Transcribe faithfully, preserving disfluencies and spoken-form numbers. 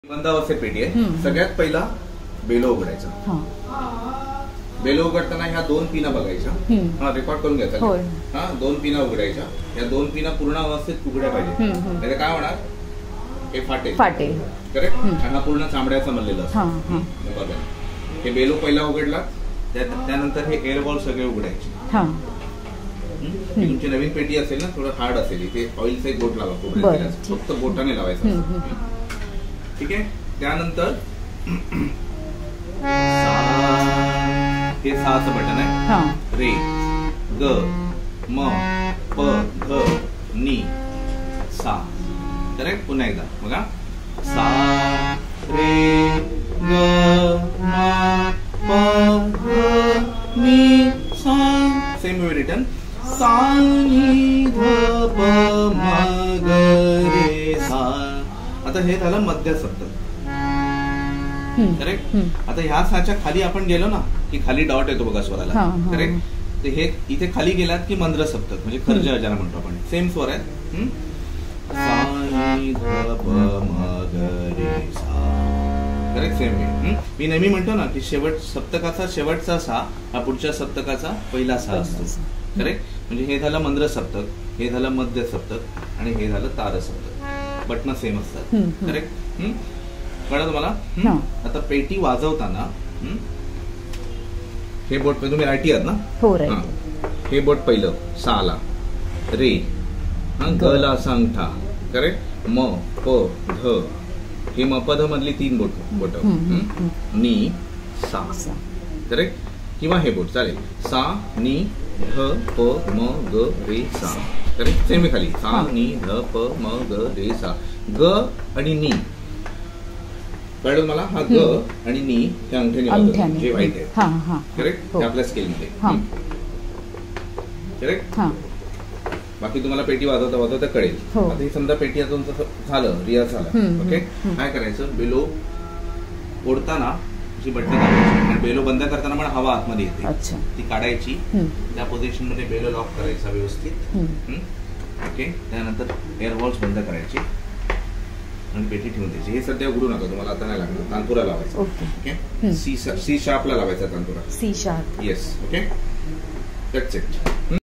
बंद अवस्थेत पेटी आहे. सगळ्यात पहिला बेलो उघडायचा. बेलो उघडताना ह्या दोन पिना बघायच्या. हा रेकॉर्ड करून घ्यायचा. हा दोन पिना उघडायच्या. या दोन पिना पूर्ण अवस्थेत उघड्या पाहिजे. म्हणजे काय होणार, हे फाटेल फाटेल करेक्ट. हा पूर्ण चामड्याचा बनलेला असतो. बघा हे बेलो पहिला उघडला, त्यानंतर हे एअर बॉल सगळे उघडायचे. तुमची नवीन पेटी असेल ना, थोडं हार्ड असेल, इथे ऑइलचा एक बोट लावा. फक्त बोटाने लावायचं. ठीक आहे. त्यानंतर हे सहाचं बटन आहे. रे ग म प ध नी सा. करेक्ट. पुन्हा एकदा बघा. सा रे ग म प ध नी सा. Same way return. सा नी ध प म ग रे सा. आता हे झालं मध्य सप्तक. करेक्ट. आता ह्या साच्या खाली आपण गेलो ना की खाली डॉट येतो बघा स्वराला. करेक्ट. तर हे इथे खाली गेलात की मंद्र सप्तक म्हणजे खर्ज ज्याला म्हणतो आपण. सेम स्वर आहे. करेक्ट. Same way. मी नेहमी म्हणतो ना की शेवट सप्तकाचा शेवटचा सा हा पुढच्या सप्तकाचा पहिला सा असतो. करेक्ट. म्हणजे हे झालं मंद्र सप्तक, हे झालं मध्य सप्तक आणि हे झालं तार सप्तक. बटन सेम असतात. करेक्ट. कळलं तुम्हाला. आता पेटी वाजवताना हे बोट तुम्ही रायटी आहात ना. हे बोट पहिलं साला रे, ग ला असा अंगठा. करेक्ट. म प ध हे म प ध मधली तीन बोट बोट नी सा. करेक्ट. किंवा हे बोट चालेल. सा नी ध प म ग रे सा. करेक्ट. सेम खाली सा नी ध प म ग रे सा. ग आणि नी कळलं मला. हा ग आणि नी त्या अंगठ्याने जे वाईट आहे. करेक्ट. आपल्या स्केलमध्ये. करेक्ट. बाकी तुम्हाला पेटी वाजवता वाजवता कळेल. आता ही समजा पेटी अजून झालं, रियाज झाला. ओके. काय करायचं, बेलो ओढताना जी बटणी दाबायची आणि बेलो बंद करताना पण हवा आतमध्ये येते, ती काढायची. त्या पोझिशन मध्ये बेलो लॉक करायचा व्यवस्थित. ओके. त्यानंतर एअर वॉल्स बंद करायची आणि पेटी ठेवून द्यायची. हे सध्या उघडू नका, तुम्हाला आता नाही लागणार. तानपुरा लावायचा. ओके. सी सी शार्पला लावायचा tanpura. C sharp. Yes. Okay. That's it.